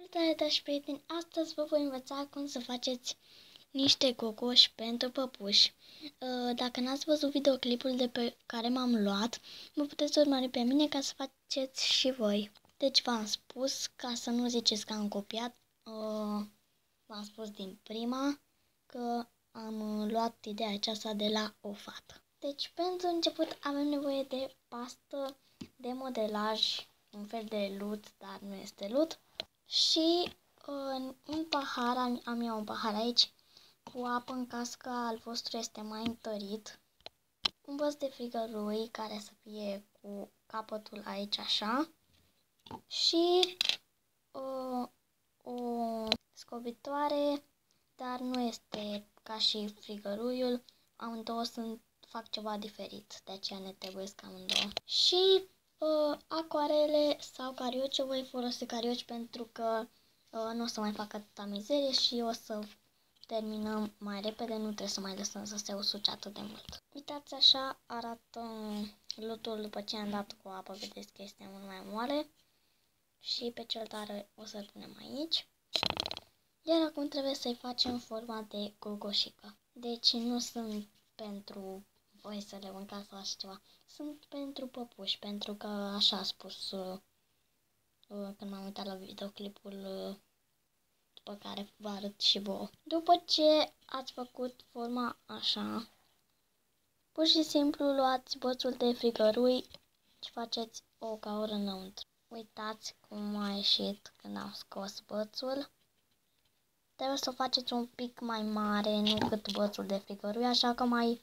Salutare, dragi prieteni! Astăzi vă voi învăța cum să faceți niște cocoși pentru păpuși. Dacă n-ați văzut videoclipul de pe care m-am luat, mă puteți urmări pe mine ca să faceți și voi. Deci v-am spus, ca să nu ziceți că am copiat, v-am spus din prima că am luat ideea aceasta de la o fată. Deci, pentru început avem nevoie de pastă de modelaj, un fel de lut, dar nu este lut. Și în un pahar, am eu un pahar aici, cu apă în caz că al vostru este mai întărit. Un băț de frigărui care să fie cu capătul aici așa. Și o scobitoare, dar nu este ca și frigăruiul. Amândouă fac ceva diferit, de aceea ne trebuie amândouă. Și acoarele sau carioci, eu voi folosi carioci pentru că nu o să mai fac atâta mizerie și o să terminăm mai repede, nu trebuie să mai lăsăm să se usuce atât de mult. Uitați, așa arată lutul după ce am dat cu apă, vedeți că este mult mai moale. Și pe cel tare o să-l punem aici. Iar acum trebuie să-i facem forma de gogoșică. Deci nu sunt pentru voi să le mâncați sau așa ceva. Sunt pentru păpuși, pentru că așa a spus când m-am uitat la videoclipul după care vă arăt și vouă. După ce ați făcut forma așa, pur și simplu luați bățul de frigărui și faceți o gaură înăuntru. Uitați cum a ieșit când am scos bățul. Trebuie să o faceți un pic mai mare, nu cât bățul de frigărui, așa că mai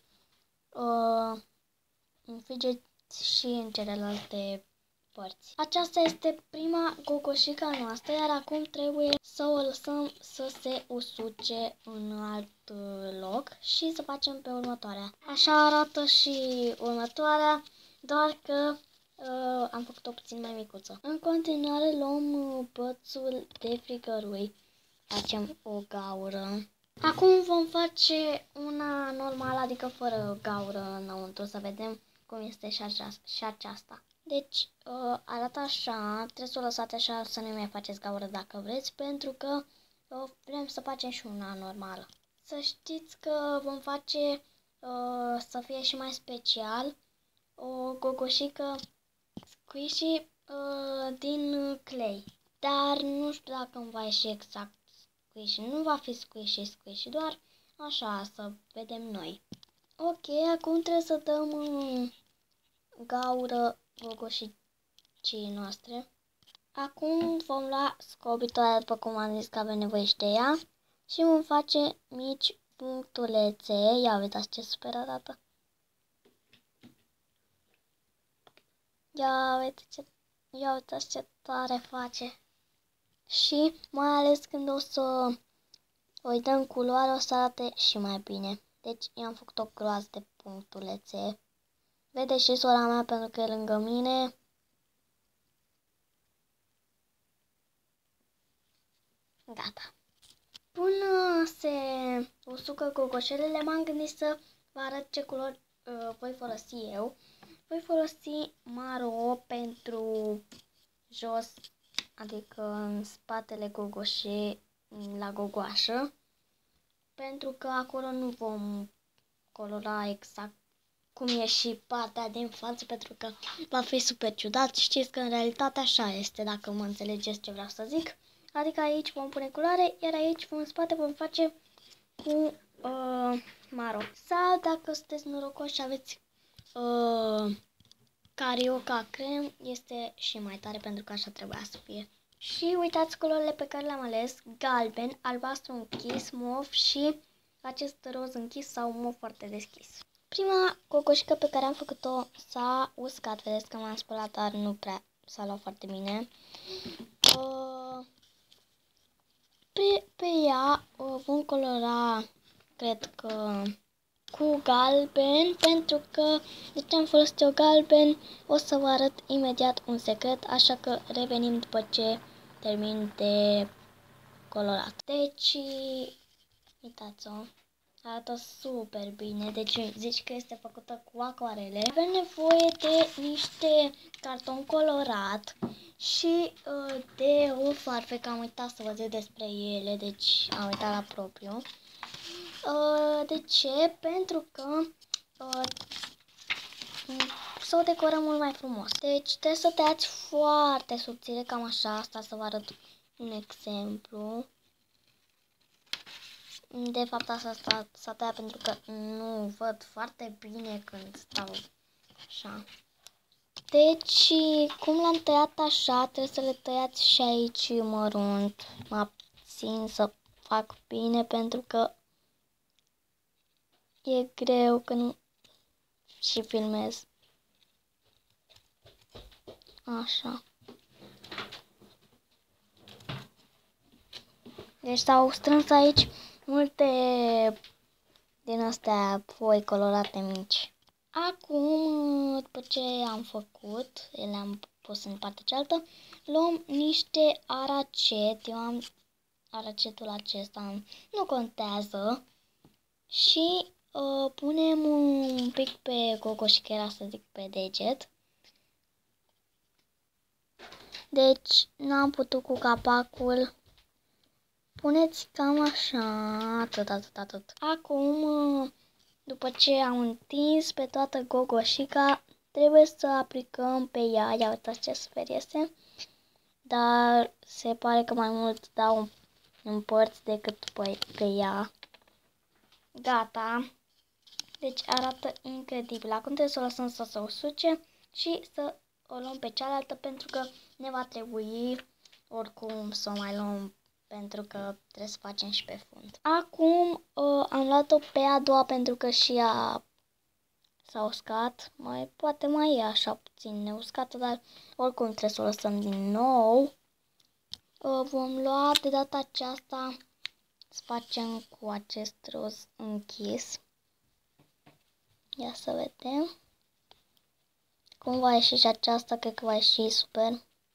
înfigeți și în celelalte părți. Aceasta este prima gogoșică noastră, iar acum trebuie să o lăsăm să se usuce în alt loc și să facem pe următoarea. Așa arată și următoarea, doar că am făcut-o puțin mai micuță. În continuare luăm bățul de frigărui, facem o gaură. Acum vom face una normală, adică fără gaură înăuntru, să vedem cum este și aceasta. Deci arată așa, trebuie să o lăsați așa, să nu mai faceți gaură dacă vreți, pentru că vrem să facem și una normală. Să știți că vom face să fie și mai special o gogoșică squishy din clay. Dar nu știu dacă îmi va ieși exact squishy. Nu va fi squishy, doar așa, să vedem noi. Ok, acum trebuie să dăm gaură gogoșicii noastre. Acum vom lua scobitoarea, după cum am zis că avem nevoie și de ea, și vom face mici punctulețe. Ia uitați ce super arată. Ia uitați ce tare face. Și mai ales când o să îi dăm culoare, o să arate și mai bine. Deci i-am făcut o groază de punctulețe. Vede și sora mea pentru că e lângă mine. Gata. Până se usucă gogoșelele, m-am gândit să vă arăt ce culori voi folosi eu. Voi folosi maro pentru jos, adică în spatele gogoșei, la gogoașă, pentru că acolo nu vom colora exact cum e și partea din față, pentru că va fi super ciudat. Știți că în realitate așa este, dacă mă înțelegeți ce vreau să zic. Adică aici vom pune culoare, iar aici în spate vom face cu maro. Sau dacă sunteți norocoși și aveți carioca crem, este și mai tare, pentru că așa trebuia să fie. Și uitați culorile pe care le-am ales: galben, albastru închis, mov și acest roz închis sau mov foarte deschis. Prima gogoșică pe care am făcut-o s-a uscat, vedeți că m-am spălat, dar nu prea s-a luat foarte bine. Pe ea vom colora, cred că cu galben, pentru că de ce am folosit eu galben o să vă arăt imediat un secret, așa că revenim după ce termin de colorat. Deci, uitați-o, arată super bine, deci zici că este făcută cu acoarele. Avem nevoie de niște carton colorat și de o farfecă. Am uitat să vă zic despre ele, deci am uitat la propriu. De ce? Pentru că să o decorăm mult mai frumos. Deci trebuie să tăiați foarte subțire, cam așa, asta să vă arăt un exemplu. De fapt asta s-a tăiat pentru că nu văd foarte bine când stau așa. Deci, cum l-am tăiat așa, trebuie să le tăiați și aici mărunt. Mă abțin să fac bine pentru că e greu când și filmez. Așa. Deci s-au strâns aici multe din astea foi colorate mici. Acum, după ce am făcut, le-am pus în partea cealaltă, luăm niște aracet. Eu am aracetul acesta, nu contează. Și punem un pic pe gogoșchera, să zic, pe deget. Deci n-am putut cu capacul. Puneți cam așa, atât. Acum, după ce am întins pe toată gogoșica, trebuie să aplicăm pe ea. Ia uitați ce super este. Dar se pare că mai mult dau în părți decât pe ea. Gata. Deci arată incredibil. Acum trebuie să o lăsăm să se usuce și să o luăm pe cealaltă pentru că ne va trebui oricum să o mai luăm pentru că trebuie să facem și pe fund. Acum am luat-o pe a doua pentru că și ea s-a uscat. Poate mai e așa puțin neuscată, dar oricum trebuie să o lăsăm din nou. Vom lua de data aceasta, să facem cu acest roz închis. Ia să vedem. Cum va ieși și aceasta, cred că va ieși super.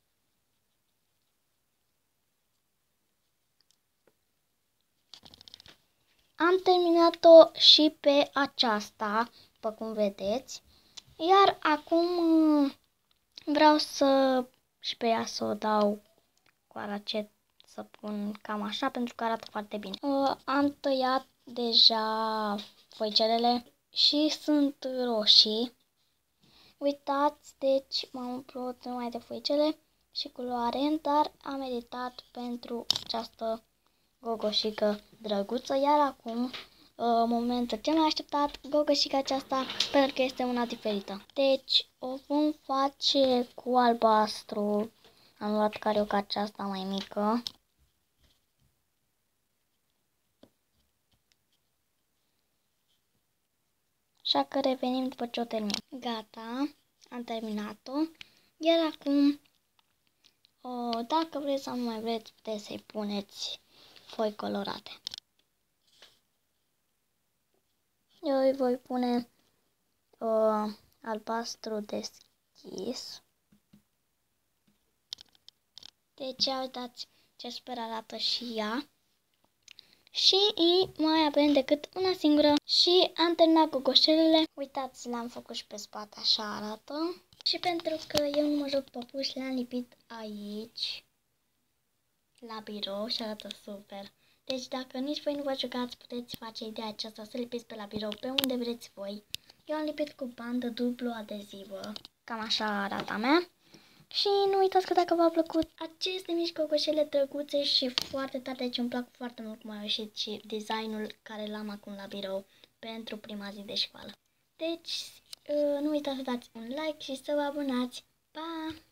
Am terminat-o și pe aceasta, după cum vedeți. Iar acum vreau să și pe ea să o dau cu aracet, să pun cam așa, pentru că arată foarte bine. Am tăiat deja foicelele și sunt roșii. Uitați, deci m-am umplut numai de foicele și culoare, dar am meritat pentru această gogoșică drăguță. Iar acum, momentul cel mai așteptat, gogoșica aceasta, pentru că este una diferită. Deci o vom face cu albastru. Am luat carioca aceasta mai mică. Așa că revenim după ce o termin. Gata, am terminat-o. Iar acum, dacă vreți sau nu mai vreți, puteți să-i puneți foi colorate. Eu îi voi pune albastru deschis. Deci, uitați ce super arată și ea. Și mai avem decât una singură. Și am terminat cu goșelele. Uitați, le-am făcut și pe spate, așa arată. Și pentru că eu nu mă joc păpuși, le-am lipit aici, la birou, și arată super. Deci dacă nici voi nu vă jucați, puteți face ideea aceasta, să lipiți pe la birou, pe unde vreți voi. Eu am lipit cu bandă dublu adezivă. Cam așa arată a mea. Și nu uitați că dacă v-a plăcut aceste mici cocoșele drăguțe și foarte tare, deci îmi plac foarte mult cum a ieșit și designul care l-am acum la birou pentru prima zi de școală. Deci nu uitați să dați un like și să vă abonați. Pa!